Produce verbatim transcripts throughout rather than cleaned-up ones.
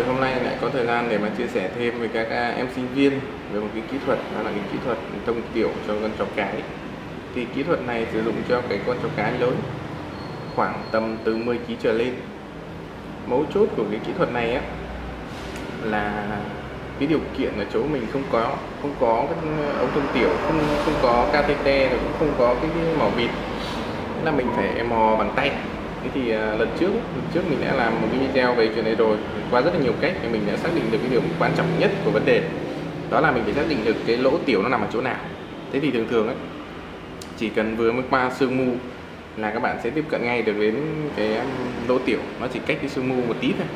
hôm nay lại có thời gian để mà chia sẻ thêm với các em sinh viên về một cái kỹ thuật, đó là cái kỹ thuật thông tiểu cho con chó cái. Thì kỹ thuật này sử dụng cho cái con chó cái lớn khoảng tầm từ mười ki lô gam trở lên. Mấu chốt của cái kỹ thuật này á là cái điều kiện ở chỗ mình không có không có cái ống thông tiểu, không không có catheter, cũng không có cái, cái mỏ vịt, nên là mình phải mò bằng tay. Thế thì uh, lần trước lần trước mình đã làm một cái video về chuyện này rồi, qua rất là nhiều cách thì mình đã xác định được cái điều quan trọng nhất của vấn đề, đó là mình phải xác định được cái lỗ tiểu nó nằm ở chỗ nào. Thế thì thường thường ấy, chỉ cần vừa mới qua xương mu là các bạn sẽ tiếp cận ngay được đến cái lỗ tiểu, nó chỉ cách cái xương mu một tí thôi.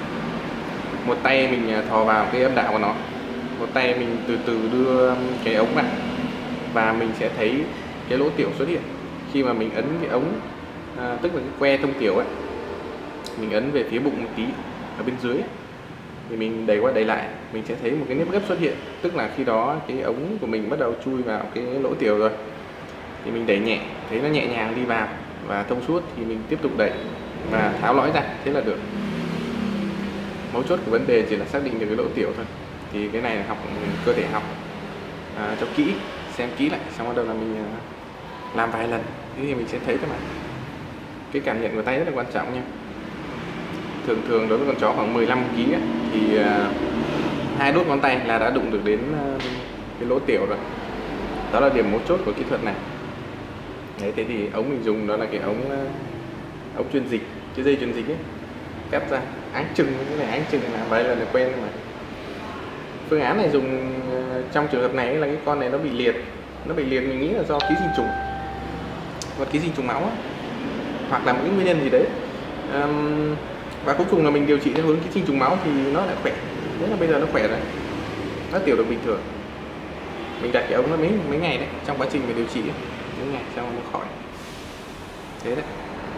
Một tay mình thò vào cái âm đạo của nó, một tay mình từ từ đưa cái ống vào và mình sẽ thấy cái lỗ tiểu xuất hiện. Khi mà mình ấn cái ống, à, tức là cái que thông tiểu ấy, mình ấn về phía bụng một tí ở bên dưới thì mình đẩy qua đẩy lại, mình sẽ thấy một cái nếp gấp xuất hiện, tức là khi đó cái ống của mình bắt đầu chui vào cái lỗ tiểu rồi. Thì mình đẩy nhẹ, thấy nó nhẹ nhàng đi vào và thông suốt thì mình tiếp tục đẩy và tháo lõi ra, thế là được. Mấu chốt của vấn đề chỉ là xác định được cái lỗ tiểu thôi. Thì cái này là học cơ thể học à, cho kỹ, xem kỹ lại, xong bắt đầu là mình làm vài lần, thế thì mình sẽ thấy các bạn cái cảm nhận của tay rất là quan trọng nha. Thường thường đối với con chó khoảng mười lăm ki lô gam thì uh, hai đốt ngón tay là đã đụng được đến uh, cái lỗ tiểu rồi. Đó là điểm mấu chốt của kỹ thuật này. Đấy, thế thì ống mình dùng đó là cái ống uh, ống truyền dịch, cái dây truyền dịch ấy, cắt ra áng chừng, cái này áng chừng là vài lần là quen mà. Phương án này dùng uh, trong trường hợp này là cái con này nó bị liệt, nó bị liệt mình nghĩ là do ký sinh trùng, hoặc ký sinh trùng máu ấy, hoặc là một cái nguyên nhân gì đấy. Um, và cuối cùng là mình điều trị theo hướng ký sinh trùng máu thì nó lại khỏe. Thế là bây giờ nó khỏe rồi, nó tiểu được bình thường. Mình đặt cái ống nó mấy mấy ngày đấy, trong quá trình mình điều trị ấy, mấy ngày sau nó khỏi. Thế đấy.